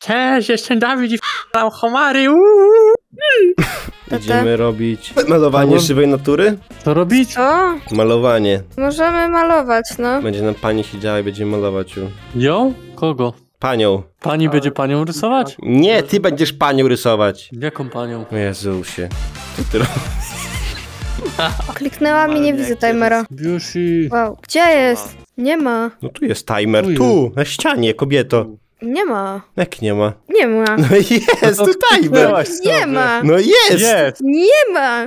Cześć, jestem Dawid i f***ał homary. Idziemy robić malowanie żywej natury? Co robić? O, Malowanie. możemy malować, no. Będzie nam pani siedziała i będziemy malować ją. Ją? Kogo? Panią. Pani będzie panią rysować? Nie, ty będziesz panią rysować. Jaką panią? O Jezusie. Co ty robisz? Kliknęłam i nie widzę timera. Biusi. Wow, gdzie jest? Nie ma. No tu jest timer, Tu tu, na ścianie, kobieto. Nie ma. Jak nie ma? Nie ma. No jest, tu timer. Nie ma. No jest. Jest. Nie ma.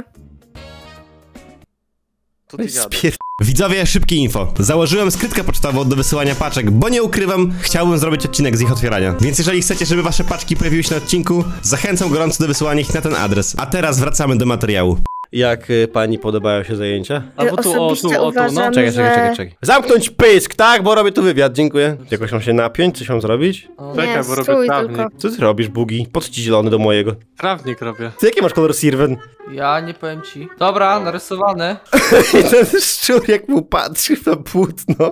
To ty spier... Widzowie, szybkie info. Założyłem skrytkę pocztową do wysyłania paczek, bo nie ukrywam, chciałbym zrobić odcinek z ich otwierania. Więc jeżeli chcecie, żeby wasze paczki pojawiły się na odcinku, zachęcam gorąco do wysyłania ich na ten adres. A teraz wracamy do materiału. Jak pani podobają się zajęcia? A bo tu, o tu, no. Uważam, Czekaj. Zamknąć pysk, tak? Bo robię tu wywiad, dziękuję. Jakoś mam się napiąć? Coś mam zrobić? Czekaj, bo robię stój trawnik. tylko. Co ty robisz, Bugi? Po co ci zielony do mojego? Trawnik robię. Ty jaki masz kolor Sirven? Ja nie powiem ci. Dobra, narysowane. I ten szczur jak mu patrzy na płótno.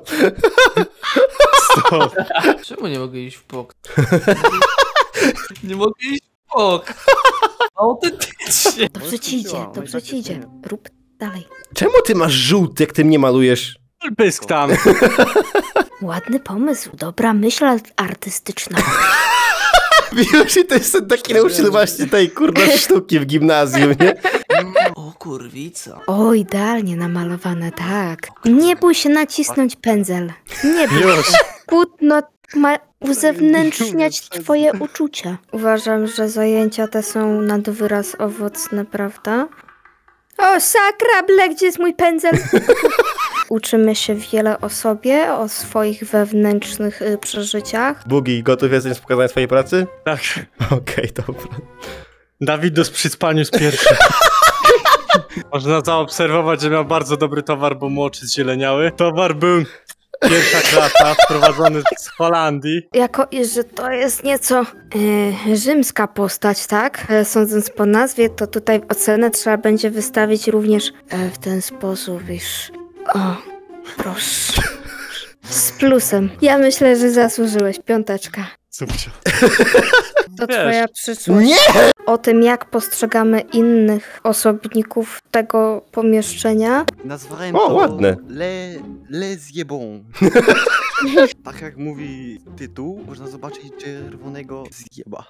Czemu nie mogę iść w bok? Nie mogę iść w bok. Autentycznie. Dobrze ci idzie. Rób dalej. Czemu ty masz żółty, jak ty mnie malujesz? Pysk tam. Ładny pomysł, dobra myśl artystyczna. Wiesz, i to jest ten taki nauczyciel właśnie tej kurde sztuki w gimnazjum, nie? O kurwica. O, idealnie namalowane, tak. Nie bój się nacisnąć pędzel. Nie bój Już. się. Płótno ma uzewnętrzniać twoje uczucia. Uważam, że zajęcia te są nad wyraz owocne, prawda? O, sakra, gdzie jest mój pędzel? Uczymy się wiele o sobie, o swoich wewnętrznych przeżyciach. Bugi, gotów jesteś z pokazania swojej pracy? Tak. Okej, dobra. Dawid przy spaniu z pierwszym. Można zaobserwować, że miał bardzo dobry towar, bo mu oczy zzieleniały. Towar był pierwsza klasa, sprowadzony z Holandii. Jako iż, że to jest nieco rzymska postać, tak? Sądząc po nazwie, to tutaj ocenę trzeba będzie wystawić również w ten sposób, iż... O, proszę. Z plusem. Ja myślę, że zasłużyłeś. 5. Subcio. To Wiesz. twoja przyszłość. Nie! O tym, jak postrzegamy innych osobników tego pomieszczenia. Nazwałem O, to ładne. Les Zjebon. Tak jak mówi tytuł, można zobaczyć czerwonego zjeba.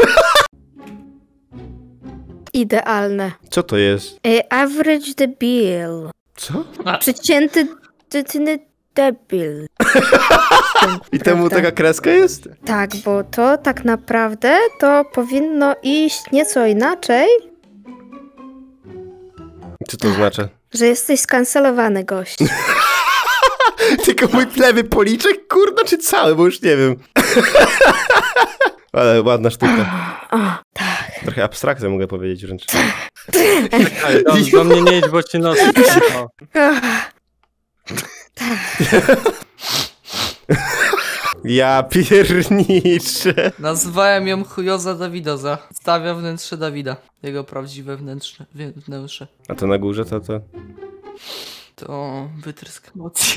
Idealne. Co to jest? Average the bill. Co? Przecięty debil. I temu Prawda. taka kreska jest? Tak, bo to tak naprawdę to powinno iść nieco inaczej, Co to oznacza? że jesteś skancelowany, gość. Tylko mój plewy policzek, kurna, czy cały, bo już nie wiem. Ale ładna sztuka. O, tak. Trochę abstrakcja mogę powiedzieć wręcz. Czekaj, do mnie nie idź, bo ci nos. Ja pierniczę. Nazwałem ją chujoza Dawidoza. Stawia wnętrze Dawida. Jego prawdziwe wnętrze. A to na górze to? To wytrysk emocji.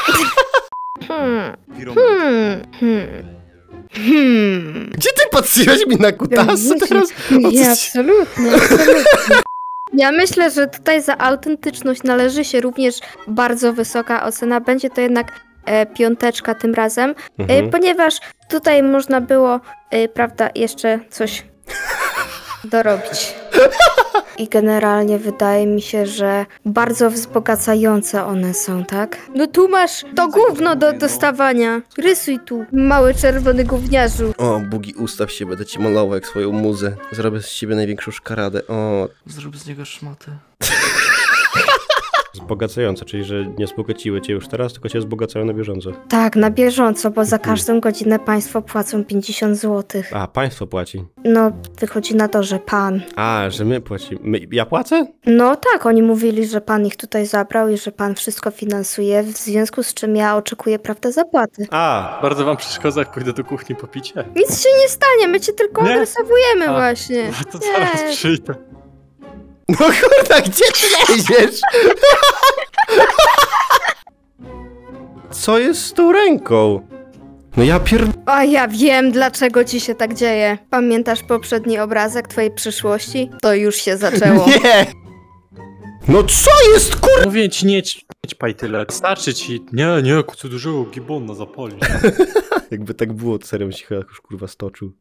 Gdzie ty patrzyłeś mi na kutasy teraz? O Nie, co ci... absolutnie. Ja myślę, że tutaj za autentyczność należy się również bardzo wysoka ocena. Będzie to jednak 5 tym razem, ponieważ tutaj można było, prawda, jeszcze coś dorobić. I generalnie wydaje mi się, że bardzo wzbogacające one są, tak? No tu masz to gówno do dostawania. Rysuj tu, mały czerwony gówniarzu. O, Bugi, ustaw się, będę ci malował jak swoją muzę. Zrobię z ciebie największą szkaradę. O, Zrób z niego szmatę. wzbogacające, czyli że nie wzbogaciły cię już teraz, tylko cię wzbogacają na bieżąco. Tak, na bieżąco, bo za każdą godzinę państwo płacą 50 zł. A, państwo płaci. No, wychodzi na to, że pan. A, że my płacimy. Ja płacę? No tak, oni mówili, że pan ich tutaj zabrał i że pan wszystko finansuje, w związku z czym ja oczekuję, prawda, zapłaty. A, Bardzo wam przeszkadza, jak pójdę do kuchni po picie. Nic się nie stanie, my cię tylko Nie? odrysowujemy A, właśnie. To zaraz Nie. przyjdę. no kurwa, gdzie ty leziesz? Co jest z tą ręką? No ja A ja wiem, dlaczego ci się tak dzieje. Pamiętasz poprzedni obrazek twojej przyszłości? To już się zaczęło. Nie! No co jest, kur... Mówię ci, nie ćpaj tyle. Starczy ci. Nie, co dużego gibona zapalić. Jakby tak było, to serio się chyba już kurwa stoczył.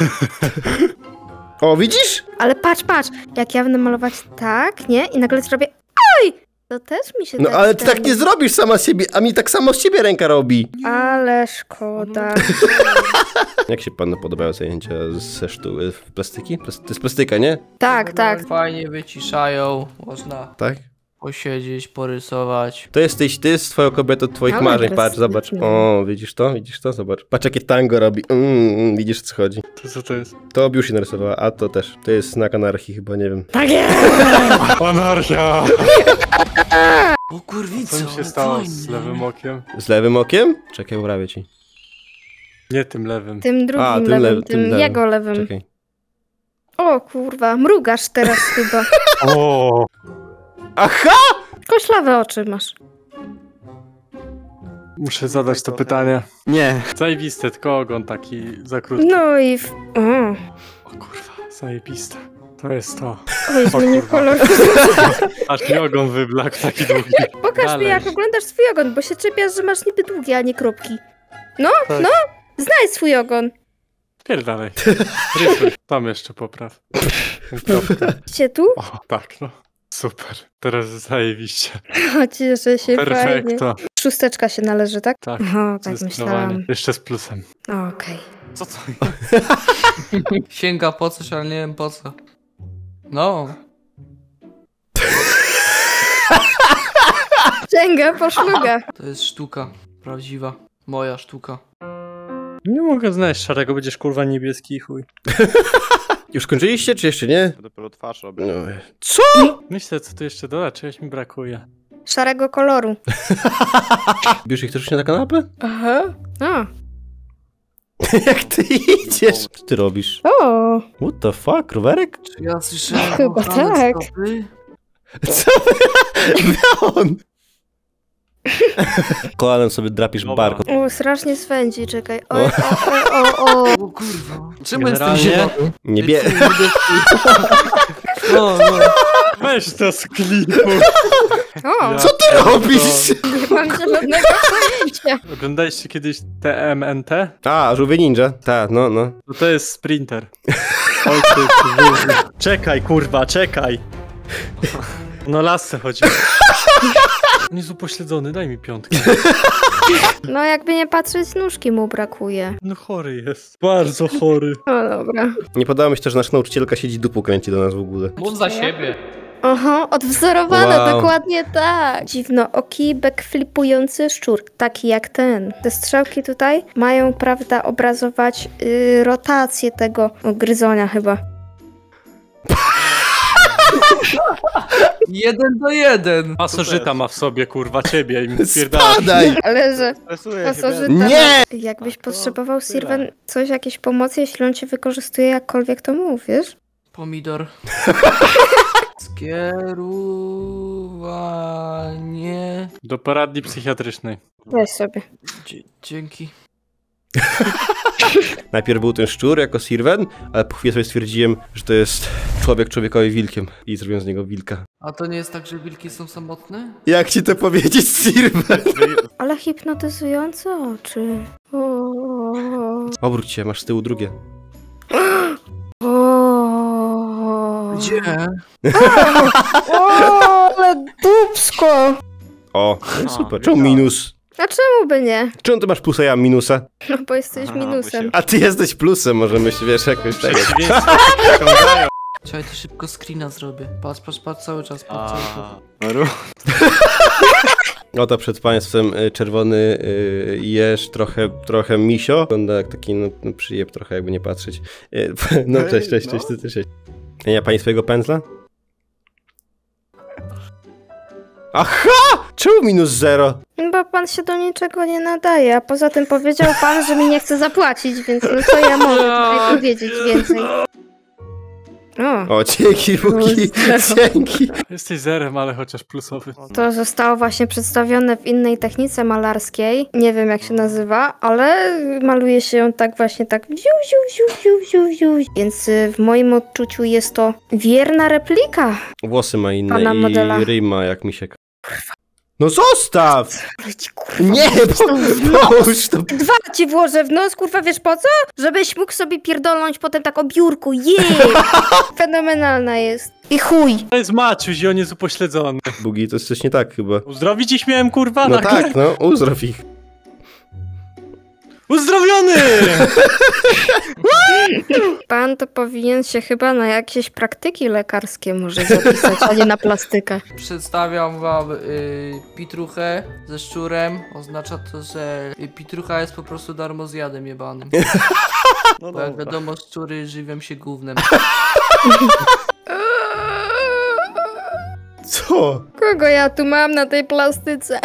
O, widzisz? Ale patrz, jak ja będę malować tak, nie? I nagle zrobię oj! To też mi się No tak ale ty stanie. tak nie zrobisz sama z siebie, a mi tak samo z ciebie ręka robi. Ale szkoda. Jak się panu podobają zajęcia ze plastyki? To jest plastyka, nie? Tak. Fajnie wyciszają, można Tak? posiedzieć, porysować. To jest twoją kobietą twoich Ale marzeń, patrz, zobacz. plastycznie. O, widzisz to? Zobacz. Patrz jakie tango robi. Widzisz o co chodzi. To co to jest? To już się narysowała, a to też. To jest znak anarchii chyba, nie wiem. Tak jest! Anarchia! O kurwico, Co mi się stało z lewym okiem? Z lewym okiem? Czekaj, urabię ci. Nie tym lewym. Tym drugim A, tym lewym, lewym, tym tym lewym. jego lewym. Czekaj. O kurwa, mrugasz teraz chyba. O! Aha! Koślawe oczy masz. Muszę zadać to pytanie. Nie. Zajebiste, tylko ogon taki za krótki. No i O kurwa, zajebiste. To jest to. Oj, zmienił kurwa. kolor. Aż mi ogon wyblakł taki długi. Pokaż mi, Dalej. jak oglądasz swój ogon, bo się czepiasz, że masz niby długi, a nie kropki. No, Tak. no, znajdź swój ogon. Pierdalej. Rysuj. Tam jeszcze popraw. Kropkę. Idźcie tu? O, tak, no. Super. Teraz zajebiście. O, cieszę się, fajnie. Perfekto. 6 się należy, tak? Tak. Aha, tak Zdecydowanie. myślałam. Jeszcze z plusem. Okej. Co to Sięga po coś, ale nie wiem po co. No. Sięga po szluga. To jest sztuka. Prawdziwa. Moja sztuka. Nie mogę znaleźć szarego, będziesz kurwa niebieski i chuj. Już skończyliście, czy jeszcze nie? Dopiero twarz robię. No. Co? Myślę, co tu jeszcze dodać, czegoś mi brakuje. Szarego koloru. Bierz ich też na kanapę? Aha. O. Jak ty idziesz? Co ty robisz? O. What the fuck, rowerek? Czy ja słyszałem Chyba kochane tak. stopy? Co? On! Kolanem sobie drapisz Dobra. barko. O, strasznie swędzi, czekaj. O. O kurwa. Czemu jestem Generalnie- zielony? Nie bie... No. Weź to z klipu. O, Co ty robisz? nie mam zielonego pojęcia. Oglądaliście kiedyś TMNT? A, żółwie ninja. Tak, no. No to jest sprinter. Ojciec, Boże. Czekaj, kurwa, czekaj. No lasce chodzi. On jest upośledzony, daj mi piątkę. No jakby nie patrzeć, nóżki mu brakuje. No chory jest. Bardzo chory. O, dobra. Nie podoba mi się też, że nasza nauczycielka siedzi dupą kręci do nas w ogóle. Mów za siebie. Aha, odwzorowane, Wow. dokładnie tak. Dziwnooki, backflipujący szczur, taki jak ten. Te strzałki tutaj mają, prawda, obrazować rotację tego gryzonia chyba. 1:1. Pasożyta ma w sobie, kurwa, ciebie i mi pierdala. Spadaj! Ale że Stresuję pasożyta... Nie! Jakbyś potrzebował, Sylwen, coś, jakieś pomocy, jeśli on cię wykorzystuje jakkolwiek, to mów, wiesz? Pomidor. Skierowanie. Do poradni psychiatrycznej. Weź sobie. Dzięki. Najpierw był ten szczur jako Sirwen, ale po chwili sobie stwierdziłem, że to jest człowiek człowiekowi wilkiem i zrobiłem z niego wilka. A to nie jest tak, że wilki są samotne? Jak ci to powiedzieć, Sirwen? Ale hipnotyzujące oczy. O. Obróć się, masz z tyłu drugie. O. Gdzie? O, ale dupsko! O, no super. Czemu minus? A czemu by nie? Czemu ty masz plusa, ja mam minusa? No bo jesteś Aha, minusem. A ty jesteś plusem, możemy się, wiesz, jakoś tak. Przeciwieństwo ściągają. Czekaj, to szybko screena zrobię. Patrz cały czas, patrz cały czas. Oto przed państwem czerwony jeż, trochę misio. Wygląda jak taki, no przyjeb trochę, jakby nie patrzeć. No cześć. Ja pani swojego pędzla? Aha! Czemu minus 0? Bo pan się do niczego nie nadaje, a poza tym powiedział pan, że mi nie chce zapłacić, więc no co ja mogę tutaj powiedzieć więcej? O, dzięki, Buki, dzięki. Jesteś zerem, ale chociaż plusowy. To zostało właśnie przedstawione w innej technice malarskiej. Nie wiem jak się nazywa, ale maluje się ją tak właśnie tak. Więc w moim odczuciu jest to wierna replika. Włosy ma inne Pana modela. i ryj ma jak misiek. No zostaw! Kurwa, Nie, połóż to. 2 ci włożę w nos, kurwa, wiesz po co? Żebyś mógł sobie pierdolnąć potem tak o biurku. Fenomenalna jest. I chuj. To jest Maciuś i on jest upośledzony. Bugi, to jest coś nie tak chyba. Uzdrowić ich miałem, kurwa? No nagle? tak, no, uzdrow ich. Uzdrowiony! Pan to powinien się chyba na jakieś praktyki lekarskie może zapisać, a nie na plastykę. Przedstawiam wam pitruchę ze szczurem. Oznacza to, że pitrucha jest po prostu darmozjadem jebanym. No Bo jak dobra. wiadomo, szczury żywią się gównem. Co? Kogo ja tu mam na tej plastyce?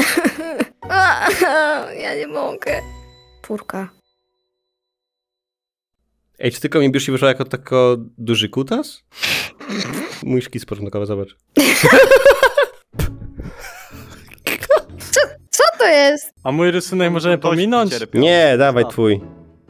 Ja nie mogę. Furka. Ej, czy tylko mi Biushi wyszła jako tako duży kutas? Mój szkic początkowy, zobacz. Co to jest? A mój rysunek możemy Dość pominąć? cierpią. Nie, dawaj twój.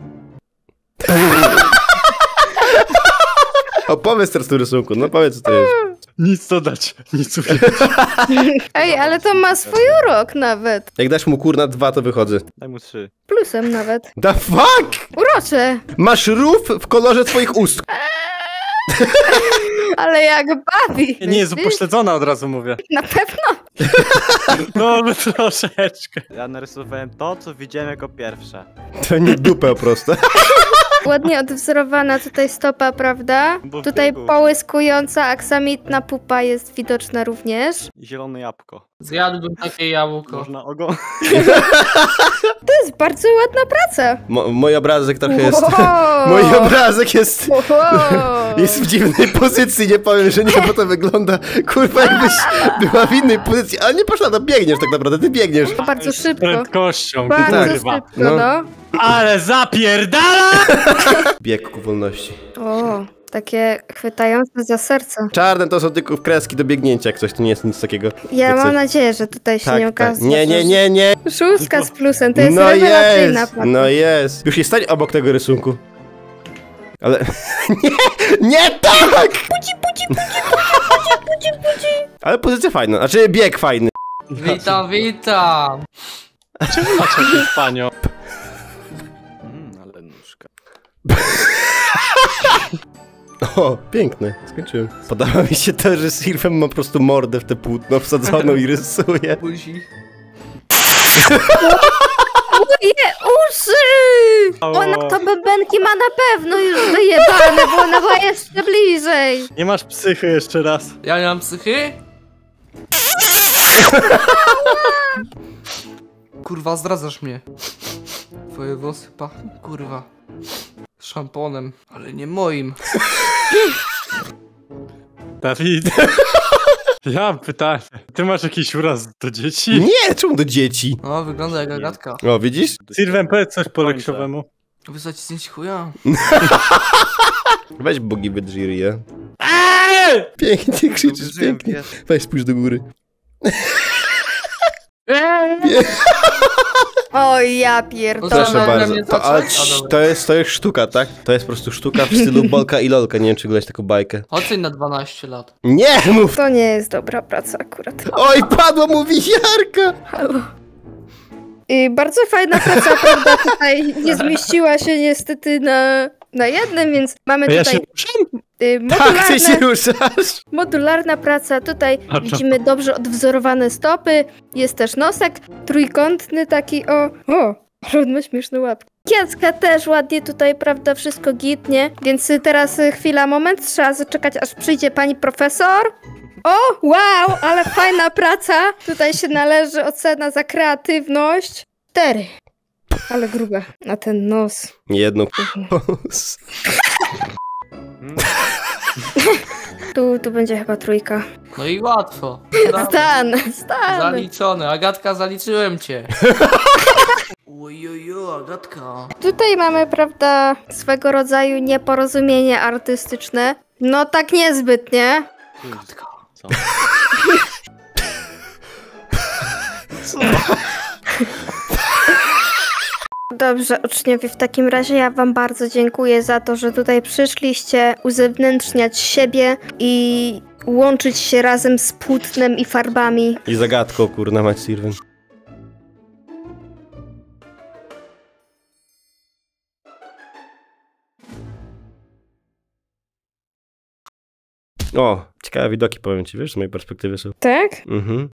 Opowiedz teraz o tym rysunku, no powiedz co to jest. Nic dodać, nic ująć. Ej, ale to ma swój urok nawet. Jak dasz mu kurna 2, to wychodzę. Daj mu 3. Plusem nawet. The fuck? Urocze. Masz rów w kolorze twoich ust. Ale jak bawi. Nie jest upośledzona, od razu mówię. Na pewno. No, troszeczkę. Ja narysowałem to, co widziałem jako pierwsze. To nie dupę po prostu. Ładnie odwzorowana tutaj stopa, prawda? Bo w Tutaj biegu. połyskująca aksamitna pupa jest widoczna również. I zielone jabłko. Zjadłbym takie jabłko. Można ogon... To jest bardzo ładna praca. Mój obrazek trochę jest... Wow. Mój obrazek jest... Wow. Jest w dziwnej pozycji, nie powiem, że nie, bo to wygląda, kurwa, jakbyś była w innej pozycji, ale nie poszła, to biegniesz tak naprawdę, ty biegniesz. Bardzo szybko. Prędkością, Bardzo tak. kurwa. szybko, No. no. Ale zapierdala! Bieg ku wolności. O, takie chwytające za serce. Czarne to są tylko kreski do biegnięcia, jak coś, to nie jest nic takiego. Ja Jak mam coś- nadzieję, że tutaj się Tak, nie tak. okaże. Nie. 6 z plusem, to jest No rewelacyjna jest, praca. no jest. Już jest stań obok tego rysunku. Ale... nie tak! Ale pozycja fajna, znaczy bieg fajny. Witam. Czemu macie jakieś panią? Ale nóżka. O, piękne, skończyłem. Podoba mi się to, że Sylwem ma po prostu mordę w te płótno wsadzoną i rysuje. Buzi. Moje uszy! Ona to bębenki ma na pewno już wyjebane, bo ona była jeszcze bliżej. Nie masz psychy jeszcze raz. Ja nie mam psychy? Kurwa, zdradzasz mnie. Twoje włosy pachną, kurwa, szamponem, ale nie moim. Dawid. Ja mam pytanie. Ty masz jakiś uraz do dzieci? Nie, czemu do dzieci? O, wygląda jak Agatka. O, widzisz? Sylwem, powiedz coś po leksiowemu. Wysłać zdjęcie chuja. Weź Bugi wydrzirię. Eee! Pięknie krzyczysz, Użyłem, pięknie. wiesz. Weź spójrz do góry. Oj, ja pierdolę. Proszę na bardzo. mnie To, ale, patrzeć? A, dobra. to jest sztuka, tak? To jest po prostu sztuka w stylu Bolka i Lolka. Nie wiem, czy oglądałeś taką bajkę. Oceń na 12 lat. Nie mów! To nie jest dobra praca akurat. Oj, padła mu wisiarka! Halo. I bardzo fajna praca, prawda, tutaj nie zmieściła się niestety na jednym, więc mamy To ja się tutaj ruszam? Tak, ty się ruszasz! modularna praca. Tutaj A to- widzimy dobrze odwzorowane stopy, jest też nosek trójkątny taki, o, ale on ma śmieszne łapki. Kiecka też ładnie tutaj, prawda, wszystko gitnie, więc teraz chwila, moment, trzeba zaczekać, aż przyjdzie pani profesor. O, wow, ale fajna praca. Tutaj się należy ocena za kreatywność. 4. Ale grube. Na ten nos. Nie jedną Tu będzie chyba 3. No i łatwo. Stan. Zaliczone. Agatka, zaliczyłem cię. Ojojo, Agatka. Tutaj mamy, prawda, swego rodzaju nieporozumienie artystyczne. No tak niezbyt, nie? Co? Dobrze, uczniowie, w takim razie ja wam bardzo dziękuję za to, że tutaj przyszliście uzewnętrzniać siebie i łączyć się razem z płótnem i farbami. I zagadką, kurna mać, Sirwen. O, ciekawe widoki, powiem ci, wiesz, z mojej perspektywy są. Tak? Mhm.